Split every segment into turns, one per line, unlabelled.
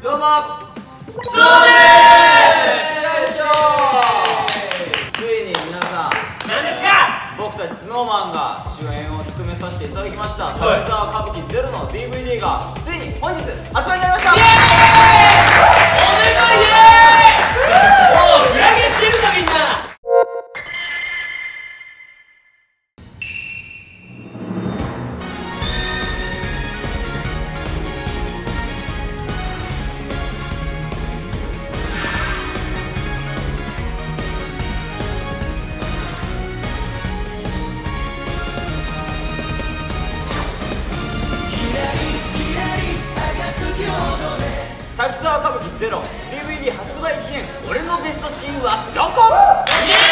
どうもそうですよいしょ。ついに皆さん
何ですか。
僕たち SnowMan が主演を務めさせていただきました「滝沢歌舞伎ゼロ」の DVD がついに本日発売になりました。イエーイおめでとうイエーイ。もう裏切してるかみんな。滝沢歌舞伎ゼロ DVD 発売記念俺のベストシーンはどこ。イエ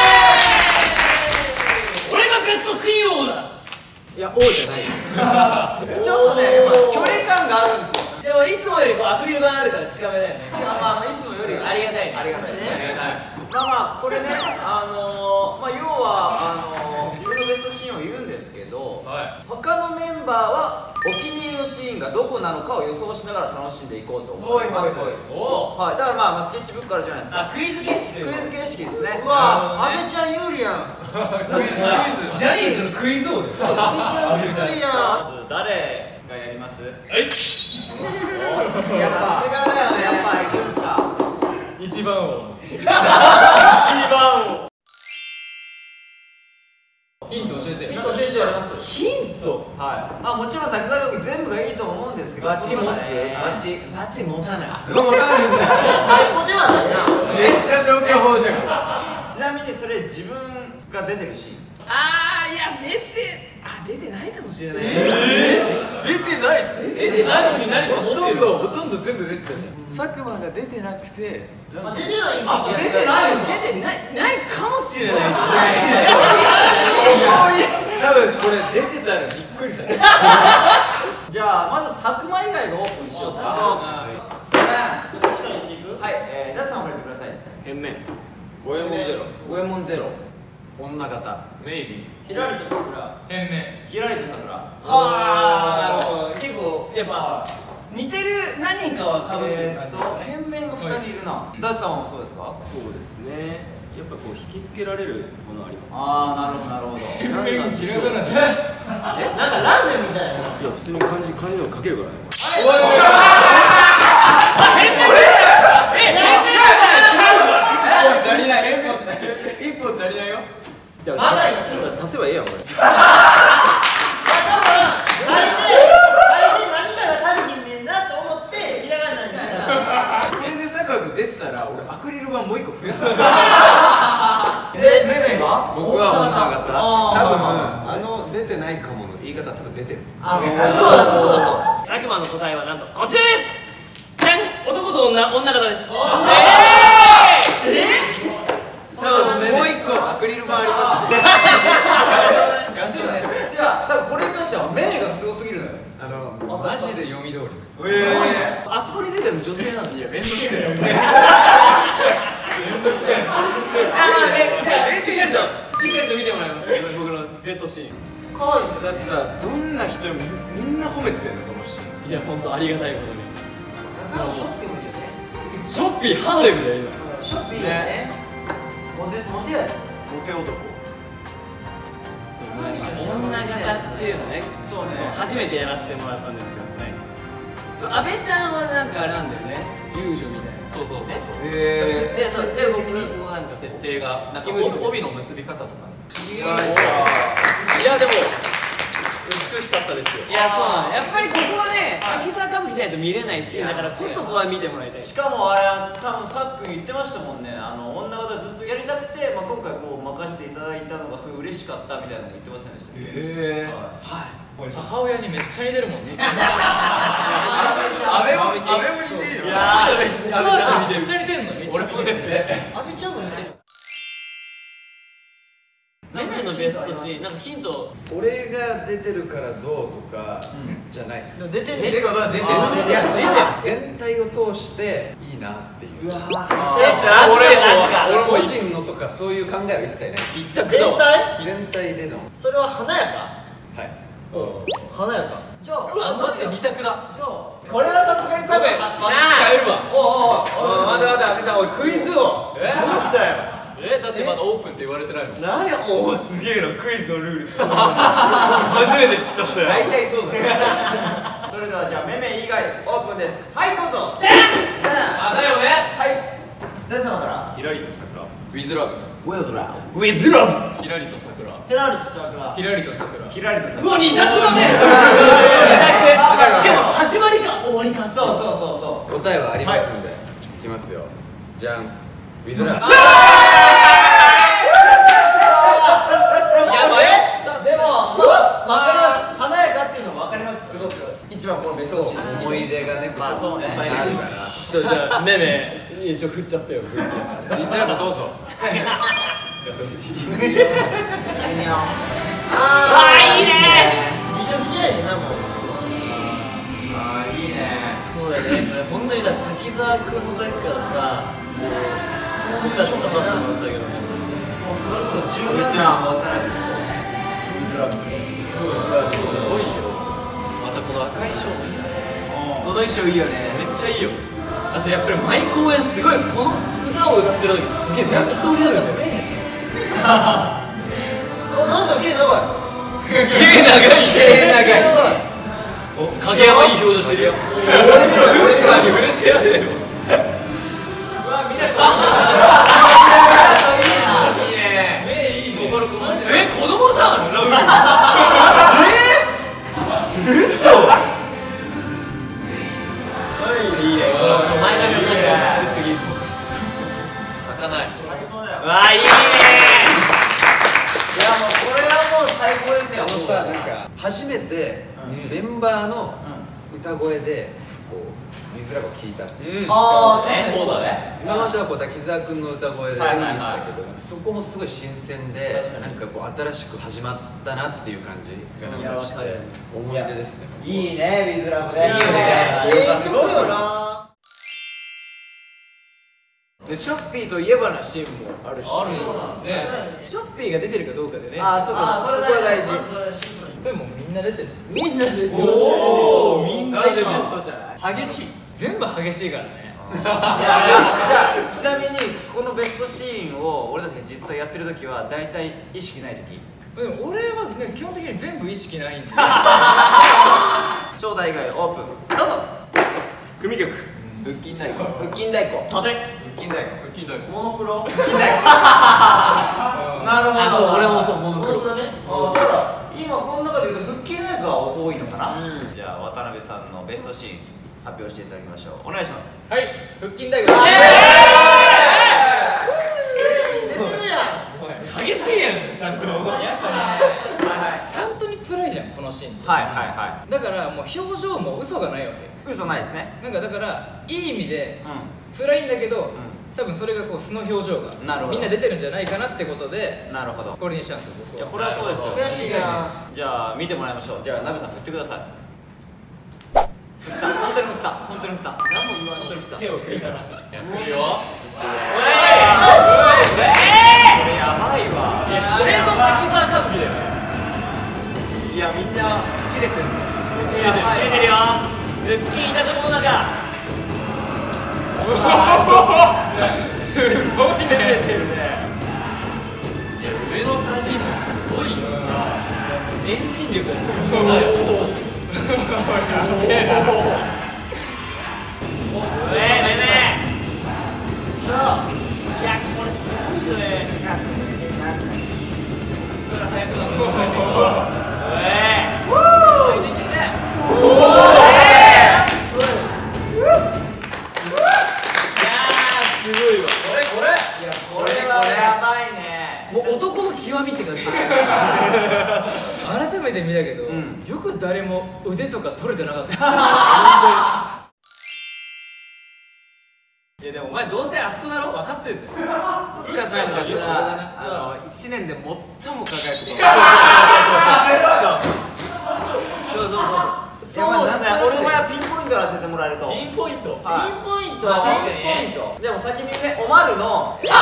ーイ俺がベストシーン王だ。いや王じゃないちょっとね距離感があるんですよ。でもいつもよりこうアクリル板あるから近めだよね。まあいつもよりありがたいね。ありがたいですね。まあこれねまあ要は自分のベストシーンを言うんですけど、他のメンバーはお気に入りのシーンがどこなのかを予想しながら楽しんでいこうと思います。はい、だからまあスケッチブックあるじゃないですか。クイズ形式。クイズ形式ですね。
うわ、阿部ちゃん有利やん。
クイズジャニーズのクイズ王です。
阿部ちゃん有利やん。
まず誰がやります？はい。
やっぱ
さすがだよね。やっぱいくんですか。
一番王。
一番王。
ヒント教えて。
ヒント教えてやります。ヒント。はい。まあもちろん滝沢歌舞伎全部がいいと思うんですけど。バチ持つ。バチ持たない。
太鼓ではないな。
めっちゃ消去法じゃん。
ちなみにそれ自分が出てるシーン。
いや出てないかもしれない。
出てないって。
出てないのに何か持ってる。
ほとんど全部出てたじゃん。佐久間が出てなくて、
まあ出てない。
出てないかもしれない。
多分これ出てたらびっくりされる。
じゃあまず佐久間以外がオープンしようか。はい。ダスさんから言ってください。
変面。
五右衛門ゼロ。
五右衛門ゼロ。女方。
メイビー。
ひらりと桜。
変面。
ひらりと桜。
はあ、なるほど。結構やっぱ似てる何人かは被ってる感じ。
変面が2人いるな。ダツさんもそうですか？
そうですね。やっぱこう引きつけられるものあります。
ああ、なるほどなるほど。
ひらがなじゃん。
なんかラーメンみたいな。
いや普通に漢字の書けるからね。
足りない。一本足りないよ。
いや
まだ
足せばいいやんこれ。
出てたら俺アクリル板もう一個増やす。
で、メメが？
僕は女方。
多分出てないかもの言い方は多分出てる。
そうだと。
佐久間の答えはなんとこちらです。じゃん、男と女方です。
もう一個アクリル板あります。頑丈なやつ。
じゃあ、多分これに関してはメメがすごすぎるのよ。
マジで読み通り。
あそこに出てる女性なんで。いや、めんどくせえよ。
しっかりと見てもらいましょう。僕のベストシーン。
かわいい。
だってさ、どんな人みんな褒めてたよね、このシーン。
いや本当ありがたいことに。
中のショッピングいいよね。
ショッピーハーレムだよ今。
ショッピングね。モテやで。
モテ男。
女型っていうのね。そうね。初めてやらせてもらったんですけどね。阿部ちゃんはなんかあれなんだよね。遊女みたいな。
そうそう。
で、そうで僕のなんか設定がなんか帯の結び方とかね。いやでも美しかったですよ。いやそうなの。やっぱりここはね、滝沢歌舞伎じゃないと見れないシーンだからこそここは見てもらいたい。
しかもあれ、多分さっくん言ってましたもんね。女方ずっとやりたくて、まあ今回こう任せていただいたのがすごい嬉しかったみたいなのも言ってませんでした。
はい。母親にめっちゃ似てるもんね。
阿部も似てるよ。
いやめっちゃ似てんの。俺もね。
阿部ちゃんも似てる。
メメのベストシーンなんかヒント。
俺が出てるからどうとかじゃないです。
出てる。
出てる。
いや
全体を通していいなっていう。
俺
個人のとかそういう考えは一切ない。
一択
全体？
全体での。
それは華やか？
はい。
華やか。じゃあ
うわ待って二択だ。
これはさすがに多分
変えるわ。
おう待て待て、阿部さん、おいクイズをどうしたよ。
だってまだオープンって言われてないもん。
何や、
おおすげえな、クイズのルール
初めて知っちゃったよ。
大体そうだよ。
それではじゃあめめ以外オープンです。はいどうぞ。あ、だよね。はい、誰様から。
ひらりと桜。
ウィズラブ。
ウィズラブ。ウィズラブ。
ひらりと桜。
ヘラリと桜。
ひらりと桜。
ひらりとさ。
うわ二択だね。
しかも始まりか終わりか。そうそうそうそう。
答えはありますので、いきますよ。じゃん。ウィズラブ。
やばい。でも分かります。華やかっていうのも分かります。すごく一番このベストシーン。
思い出がね、ここ
そうね。
あるから。
ちょっとじゃあめめ一応振っちゃったよ。
ウィズラブどうぞ。
ああいいね。
びちゃびちゃやねんな、もう。
ああいいね。そうだね。本当にだ滝沢君の時からさ、もう僕たちもパスもだけどね。もうそれこそ10年間も渡らない。すごいよ。
またこの赤い衣装もいいな。
この衣装いいよね。
めっちゃいいよ。あとやっぱり毎公演すごいこの歌を歌ってる時すげえ泣きそうになるんだよね。
あ、どうした毛長い。
毛長い。お、影山いい表情してるよ。俺見ろ、俺見ろ。触れてやれよ。
うわみんな。いいね。
心こもしてる。子供じゃん。嘘。いいね。前髪の感じが好きすぎる。開かない。
わあいいね。いやもうこれはもう最高ですよ。
さ、なんか初めてメンバーの歌声でこうウィズラブを聴いたっていう。
ああそうだね。
今まではこう滝沢君の歌声で聴いてたけど、そこもすごい新鮮で、なんかこう新しく始まったなっていう感じがなんかして思い出ですね。
いいねウィズラブね。いいよね。
すごいよな。
でショッピーといえばのシーンもあるし。
あるよね。ショッピーが出てるかどうかでね。
ああ、そうか、そこは大事。
でもみんな出てる。
みんなで。
おお、みんな出てる。
大カットじゃない。
激しい。全部激しいからね。
じゃあちなみにこのベストシーンを俺たちが実際やってる時は大体意識ない時。
でも俺はね基本的に全部意識ないんで。
正代以外オープンどうぞ。
組曲。
腹筋太鼓。
腹筋太鼓。
縦。
腹筋太鼓。
腹筋太鼓。
モノクロ。
腹筋太鼓。なるほど。
そう俺もそうモノクロ。
モノクロね。
ただ今この中で言うと腹筋太鼓が多いのかな。じゃあ渡辺さんのベストシーン発表していただきましょう。お願いします。
はい腹筋太鼓。激しいやんちゃんと。やっぱね本当に辛いじゃんこのシーン。
はいはいは
だからもう表情も嘘がないわけ。
い。嘘ないですね。
なんかだからいい意味で
う
辛いんだけど、多分それがこう素の表情が
なるほど
みんな出てるんじゃないかなってことで
ん。なるほど。
これにしたんですよ僕は。
いやこれはそうですよ。
悔しいな。
じゃあ見てもらいましょう。じゃあナベさん振ってください。振った。本当に振った。本当に振った。何も言わんし。
手を振りからやってるよ。
これやばいわ。
これぞ滝沢歌舞伎だよね。
いや、みんな切れてる。
切れてるよ。腹筋いたちょこの中。すごい切れてるね。いや上の3人もすごいよ。遠心力がすごい。やべえな。ねえねえ。いやこれすごいよね。それ早くなる。男の極みって感じ。改めて見たけど、よく誰も腕とか取れてなかった。いやでもお前どうせあそこだろ分かってんだよ。
ふっかさんがさ、1年で最も輝く。
そう
そうですね。俺もやピンポイント当ててもらえると。
ピンポイント。
ピンポイント。
確かにね。じゃあもう先にねおまるの
お前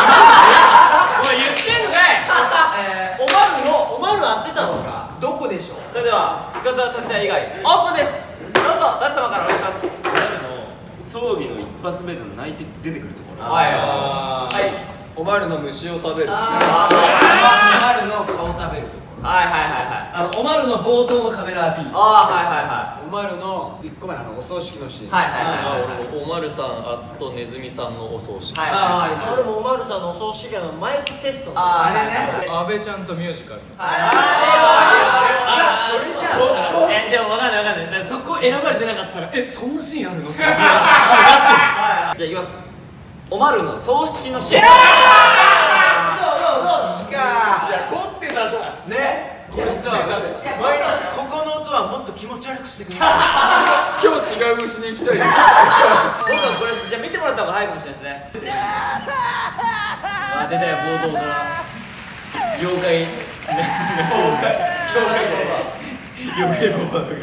言ってんのかい。
おまるの
お前ら合ってたのか。
どこでしょう。それでは深澤達也以外オープンです。どうぞ舘様からお願いします。
葬儀の一発目で泣いて出てくるところ。
はい。
おまるの虫を食べる。
おまるの顔食べるところ。
はいはいはいはい。おまるの冒頭のカメラアピール。はいはいはい。
おまるの1個目のお葬式のシーン。
はいはいはい。
おまるさんあとネズミさんのお葬式。
ああ、それもおまるさんのお葬式のマイクテスト。
あれね。
阿部ちゃんとミュージカル。
あれそれじゃん。
でもわかんないわかんない。そこ選ばれてなかったらそんなシーンあるの？じゃあいきます。おまるの葬式のシーン。
どう
いや、凝ってたじゃんね。これさ、毎日ここの音はもっと気持ち悪くしてくれ。
今日違う虫に行きたいです。
僕はこれじゃあ見てもらった方が早いかもしれないですね。出たよ冒頭から妖怪
ババ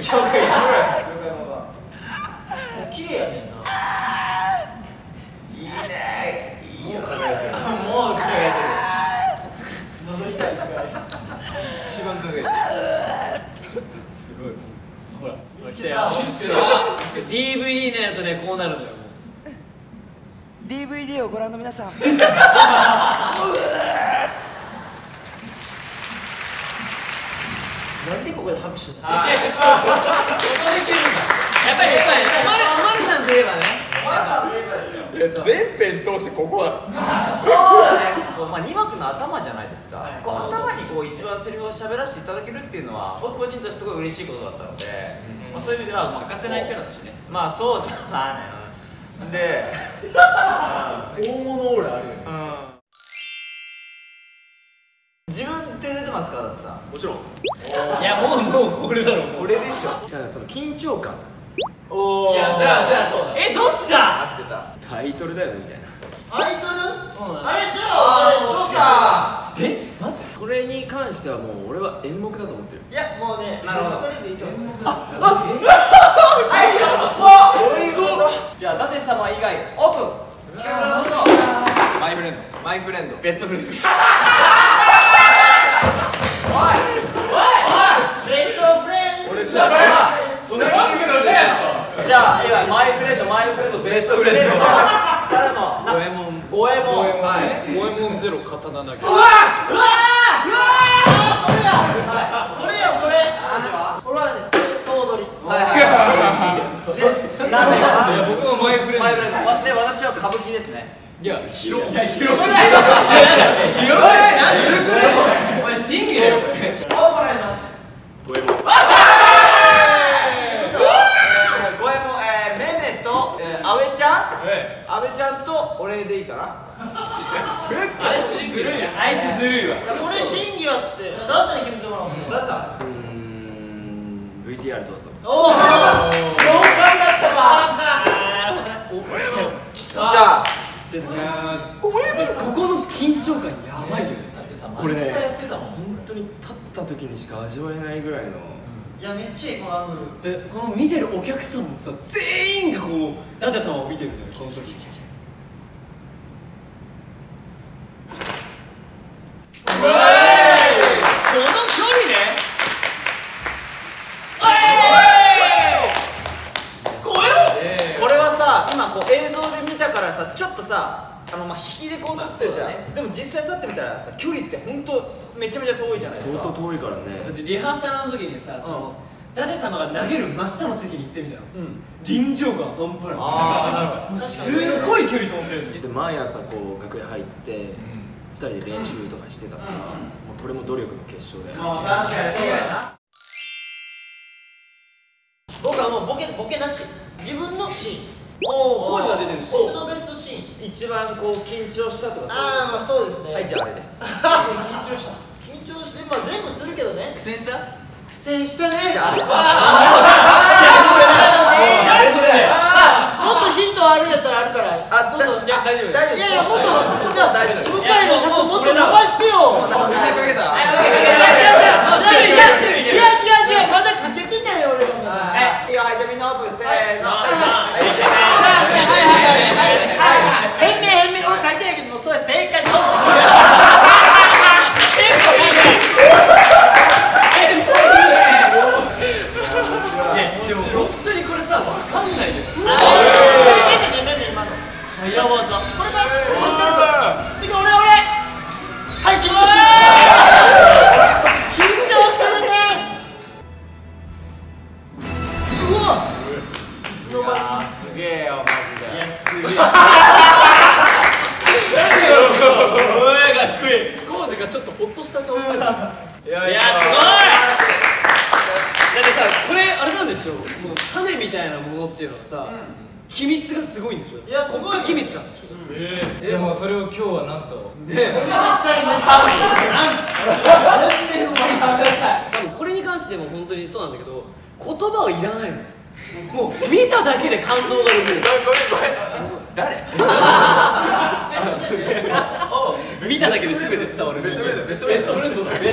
綺麗やねんな。
いいね。いいよ。もう輝いてる。
覗いたい
一番輝いてる。
すごい。ほら来たよ。DVD のやとねこうなるのよ。
DVD をご覧の皆さん。なんでここで拍手？
やっぱりおまるさんといえばね。
全編通してここだ。
そうだね。2幕の頭じゃないですか。頭に一番セリフを喋らせていただけるっていうのは僕個人としてすごい嬉しいことだったので、そういう意味では
欠かせないキャラだしね。
まあそうだね。で、
大物オーラあるよね。
自分って出てますか、だってさ。
もちろん。
いやもうこれだろ。
これでしょ。
だからその緊張感。
いやじゃあそうだ。どっちだ。
合ってた。タイトルだよねみたいな。
アイドル？あれじゃあそうか。
待って。
これに関してはもう俺は演目だと思ってる。
いやもうね、
なるほど。
それでいいと思う。
そうじゃあ舘様以外オープン。
マイフレンド。
マイフレンド。
ベストフレンズ。じゃあ今マイフレンドベストフレンドからの
五右衛門。
五右衛門。
五右衛門ゼロ刀投げ。
それ俺はね、総取り。
僕もマイフレンド。
で私は歌舞伎ですね。
いや広くない。
広くない。お前審議だよ。お願いします。
五右衛門。
阿部ちゃんと俺でいいかな。あいつずるいわ。
これ審議やって。出すに決めてもらおう。
ラさん。
VTR どうぞ。
おお。4回だったか。
来た。
ここの緊張感やばいよね。
これね、本当に立った時にしか味わえないぐらいの。
いやめっちゃいいこのアングル。
でこの見てるお客さんもさ全員が舘様を見てるんだよこの時。この距離ね。これはさ今映像で見たからさちょっとさ引きでこう立ってるじゃん。でも実際立ってみたらさ距離って本当めちゃめちゃ遠いじゃないですか。
相当遠いからね。
だってリハーサルの時にさ舘様が投げる真下の席に行ってみたの。臨場感半端ない。すごい距離飛んでる。
で毎朝楽屋入って2人で練習とかしてたから、もうこれも努力の結晶だよ。
確かにそうやな。
僕はもうボケなし。自分のシーン。
コージが出てるし。
僕のベストシーン。
一番緊張したとか。
ああまあそうですね。
はいじゃああれです。
緊張した。緊張して全部するけどね。
苦戦した？
苦戦したね。もっとヒントあるやったらあるから。
大丈夫。
いやいやもっと向井の尺もっと伸ばしてよ。
みんなかけた。
違うまだかけてないよ俺が。
いやじゃあみんなオープンせーの。
変名俺書いてないけどもうそれ正解どうぞ。
い技。
これだ。次俺。はい、緊張してる。緊張してるね。うわ。
すげえよマジで。いやすげえ。おいガチクイ。コウジがちょっとホッとした顔してる。いやすごい。だってさこれあれなんでしょ。もう種みたいなものっていうのはさ、機密がすごいんでしょ。
いやすごい
機密なんでしょ。
でもそれを今日はなんと
お見せしちゃいます。
多分これに関しても本当にそうなんだけど、言葉はいらないの。もう見ただけで感動ができる。
誰？
見ただけで全て伝わる。ベストフレンドです。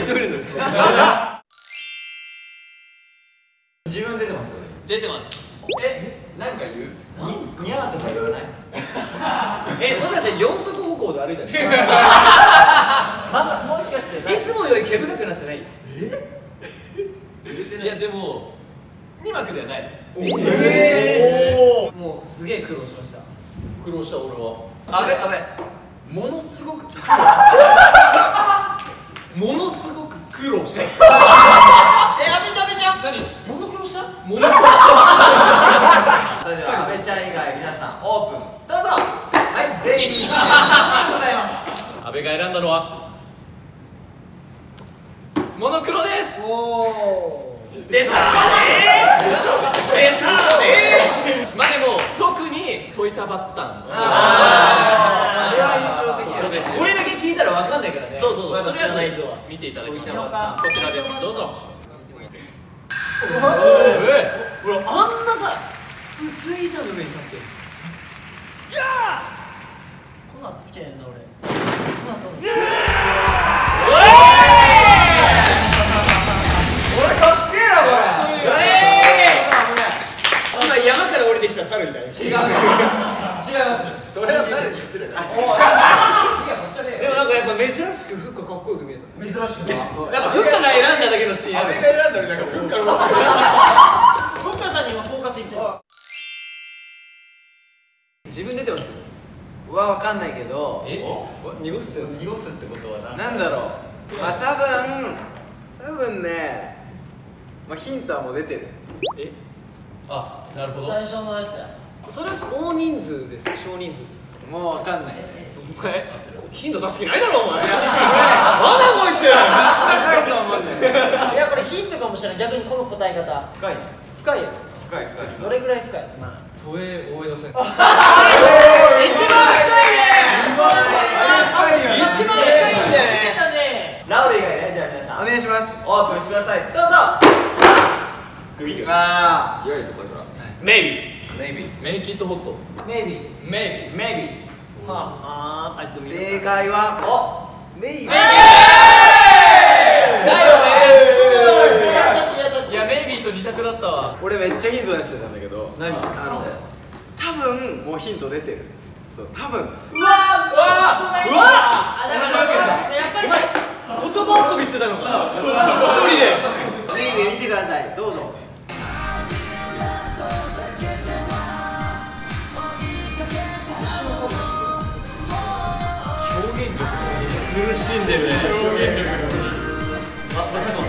自分出てますよね。
出てます。
なんか言う？
ニャーとか言わない？もしかして四足歩行で歩いたりしてる？もしかしていつもより毛深くなってない？いやでも2幕ではないです。もうすげえ苦労しました。苦労した俺は。
あべものすごく
ものすごく苦労した。
阿部ちゃん何モノクロした？
それでは阿部ちゃん以外皆さんオープンどうぞ。はい全員ございます。
阿部が選んだのはモノクロです。でさまあでも特にトイタバッタンの
あれは印象的です。
これだけ聞いたら分かんないからね。そうとりあえず見ていただきましょう。こちらです。どうぞ。ほらあんなさ薄い板の上に立ってる。
この後好きやんな俺。この後
俺かっけえなこれ。今山から降りてきた猿みたいな。違います。
それは猿に失礼だ。
でもなんかやっぱ珍しくフッカかっこよく見えた。珍しくやっぱフッカが選んだだけのシーン。
阿部が選んだりなんか文化の
文化さんにはフォーカスいってる。
自分出てます。
わかんないけど、
濁すってことは
なんだろう。まあ多分ね、まあヒントはもう出てる。
あ、なるほど。
最初のやつや。
それは大人数ですか少人数？
もうわかんない。
お前ヒント出す気ないだろお前。なんだこいつ。
わかると思うんだよね。
いやこれヒントかもしれない。逆にこの答え方。
深い。
深いよ。
深い。
どれぐらい深い？
都営大江戸線。
一番深いね。一番深いんだよね。
ラウル以外ね、じゃあ皆さん
お願いします。
オープンしてください。どうぞ。
あ
いわゆる桜。
メイビー。メイキットホット。
メイビー。
メイビー。はあ、
正解はメイビー。
だよね。いやメイビーと二択だったわ。
俺めっちゃヒント出してたんだけど、
何？
多分もうヒント出てる。そう多分。
うわ。やっぱり言葉遊びしてたのか。一人で。
メイビー見てください。どうぞ。
表現力苦しんでるね。表現力。まさか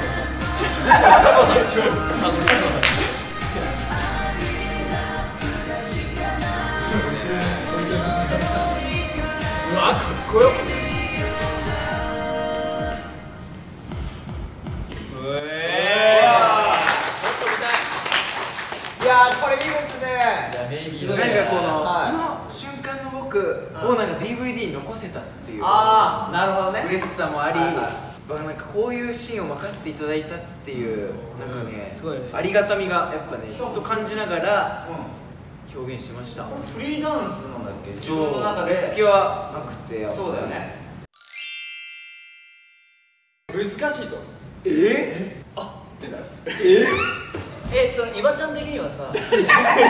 うわ、かっこよ。
いやーこれいいですね。
なんかこの瞬間の僕をなんか DVD に残せたっていう
ああ、なるほどね。
嬉しさもあり、なんかこういうシーンを任せていただいたっていうなんかね、
すごいね。
ありがたみがやっぱねずっと感じながら表現してました。
フリーダンスなんだっけ？自
そう
分の中で。
振り付けはなくてやっぱ
そうだよね。
難しいと。
その岩ちゃん的にはさ、
そん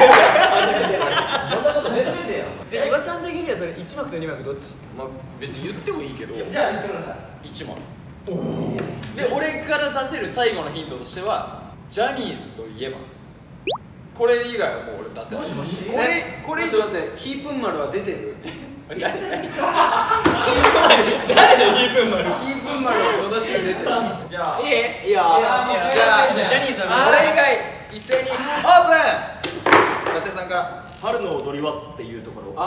なこと初めてよ。
岩ちゃん的にはそれ1幕と2幕どっち？
まあ別に言ってもいいけど。
じゃあ言ってください。
1枚。で俺から出せる最後のヒントとしてはジャニーズといえばこれ以外はもう俺出せない。
これ以上だってヒープン丸は出てる。
誰だよヒープン丸。
ヒープン丸はそのシーン出てる。
じゃあ
いい？
いいよ。
じゃあ
ジャニーズ
あれ以外一斉にオープン。伊達さんから。
春の踊りはっていうところ。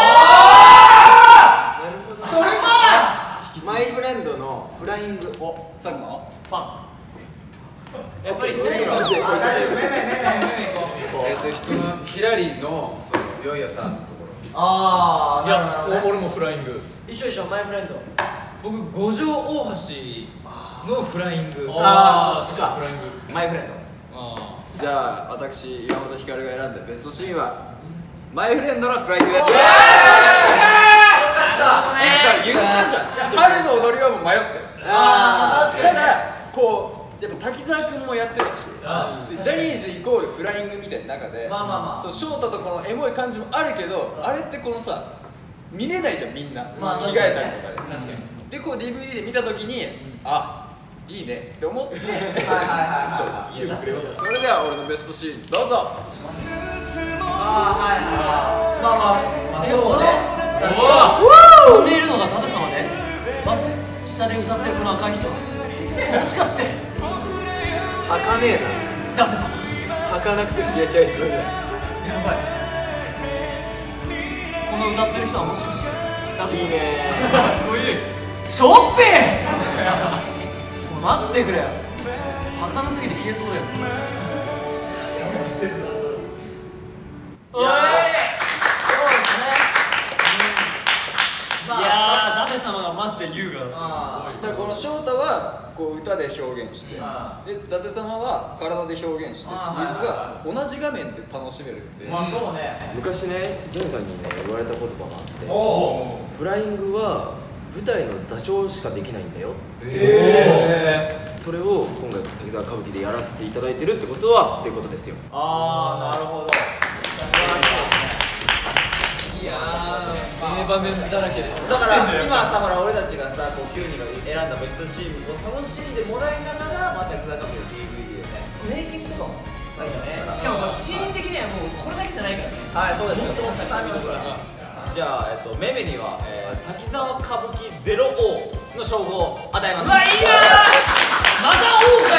それだ。
マイフレンドのフライングを
佐久間。
ファンやっぱりジャニーズ
質問ヒラリーのそのヨイヤさんのところ。
ああ
いや俺もフライング。
一緒一緒マイフレンド。
僕五条大橋のフライング。
ああそっちか
フライング。
マイフレンド
じゃあ私岩本光が選んだベストシーンはマイフレンドのフライングです。言ったじゃん。春の踊りはもう迷って。
ああ確かに
ただこうやっぱ滝沢君もやってるし、ジャニーズイコールフライングみたいな中で、
まあまあまあ
そう翔太とこのエモい感じもあるけど、あれってこのさ見れないじゃんみんな、
まあ
着替えたりとかで。
確かに
でこう DVD で見たときに、あいいねって思って、そうそうそれでは俺のベストシーンどうぞ。
まあそうね飛んでいるのが舘様で、待って下で歌ってるこの赤い人もしかして
はかねえ
舘様
な。はかなくて消えちゃいそうだ。
やばいこの歌ってる人はもしかして舘様
いいね。
かっこいいショッピー待ってくれよ儚すぎて消えそうだよおいそうですねいやー舘様がマジで優雅だ
だからこの翔太はこう歌で表現して、で伊達様は体で表現してっていうのが同じ画面で楽しめるっていう。
まあそうね
昔ねジョニーさんにね言われた言葉があって
お
フライングは舞台の座長しかできないんだよ。それを今回滝沢歌舞伎でやらせていただいてるってことはっていうことですよ。
ああなるほど
いやー名場面だらけです。
だから今さほら俺たちがさこう9人が選んだベストシーンを楽しんでもらいながらまた滝沢歌舞伎の DVD でねメイキングとかもなんかねしかもシーン的にはもうこれだけじゃないからねはいそうですよたくさん見てもらうじゃあめめには滝沢歌舞伎 0O の称号を与えます。うわいいなーまた王か